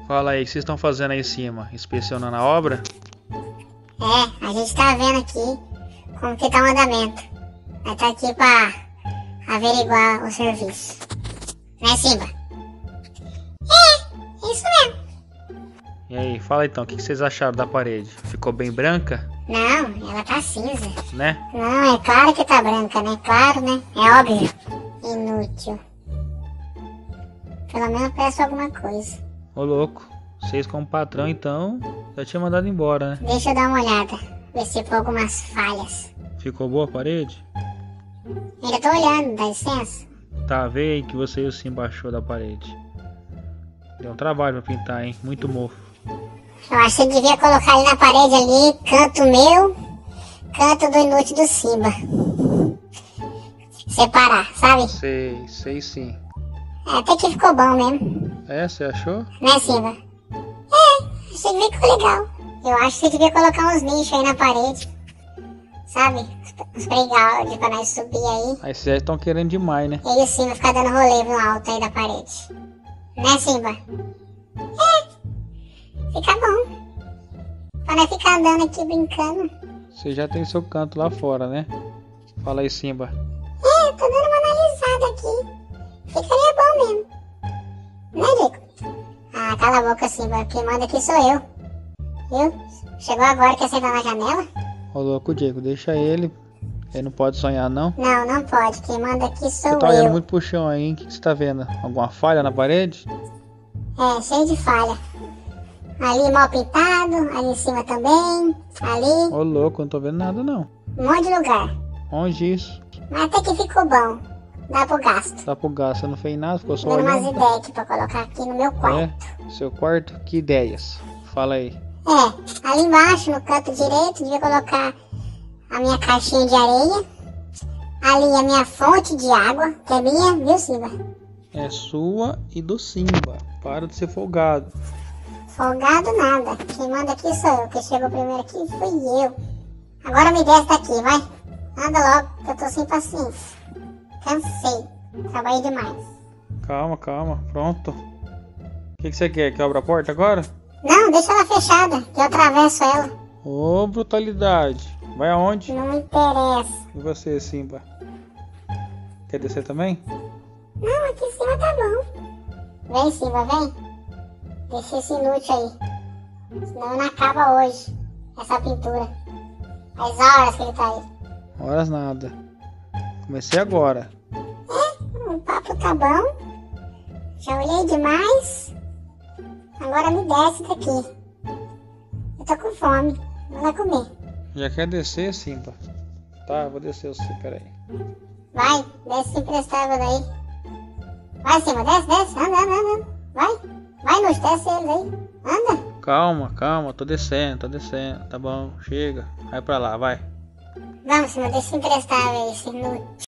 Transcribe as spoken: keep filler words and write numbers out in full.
Fala aí, o que vocês estão fazendo aí em cima? Inspecionando a obra? É, a gente tá vendo aqui como que tá o andamento. Nós tá aqui pra averiguar o serviço. Né, Simba? É, é isso mesmo. E aí, fala então, o que vocês acharam da parede? Ficou bem branca, Não, ela tá cinza. né? Não, é claro que tá branca, né? Claro, né? É óbvio. Inútil. Pelo menos peço alguma coisa. Ô louco, vocês como patrão então, já tinha mandado embora, né? Deixa eu dar uma olhada. Ver se for algumas falhas. Ficou boa a parede? Ainda tô olhando, dá licença? Tá, vê aí que você e o Simba achou da parede. Deu um trabalho pra pintar, hein? Muito mofo. Eu acho que você devia colocar ali na parede ali, canto meu, canto do inútil do Simba. Separar, sabe? Sei, sei sim. É, até que ficou bom mesmo. É, você achou? Né, Simba? É, achei que ficou legal. Eu acho que você devia colocar uns nichos aí na parede. Sabe? Uns playground pra nós subir aí. Aí vocês estão querendo demais, né? E aí o Simba ficar dando rolê no alto aí da parede. Né, Simba? É, fica bom. Pra não ficar andando aqui brincando. Você já tem seu canto lá fora, né? Fala aí, Simba. É, tô dando uma analisada aqui. Ficaria bom mesmo. Né, Dico? Ah, cala a boca, Simba. Quem manda aqui sou eu. Viu? Chegou agora, quer sentar na janela? Ô louco, Diego, deixa ele. Ele não pode sonhar, não. Não, não pode. Quem manda aqui sou Você tá olhando eu. muito pro chão aí, hein? O que você tá vendo? Alguma falha na parede? É, cheio de falha. Ali mal pintado, ali em cima também. Ali, Ô louco, não tô vendo nada, não. um monte de lugar. Onde isso? Mas até que ficou bom. Dá pro gasto. Tá pro gasto, você não fez nada, ficou só Dando umas olhando. ideias aqui pra colocar aqui no meu quarto. É, seu quarto? Que ideias? Fala aí. É, ali embaixo, no canto direito, devia colocar a minha caixinha de areia. Ali a minha fonte de água, que é minha, viu, Simba? É sua e do Simba. Para de ser folgado. Folgado nada. Quem manda aqui sou eu. Quem chegou primeiro aqui fui eu. Agora me desce daqui, vai. Anda logo, que eu tô sem paciência. Cansei. Trabalhei demais. Calma, calma. Pronto. O que, que você quer? Que eu abra a porta agora? Não, deixa ela fechada, que eu atravesso ela. Ô, brutalidade. Vai aonde? Não me interessa. E você, Simba? Quer descer também? Não, aqui em cima tá bom. Vem, Simba, vem. Deixa esse inútil aí. Senão não acaba hoje essa pintura. Faz horas que ele tá aí. Horas nada. Comecei agora. É, o papo tá bom. Já olhei demais. Agora me desce daqui. Eu tô com fome. Vou lá comer. Já quer descer, Simba? Tá, eu vou descer você, peraí. Vai, desce esse emprestável daí. Vai, Simba, desce, desce. Anda, anda, anda. Vai, vai, Luz, desce ele aí. Anda. Calma, calma, tô descendo, tô descendo. Tá bom, chega. Vai pra lá, vai. Vamos, Simba, deixa esse emprestável aí, esse inútil.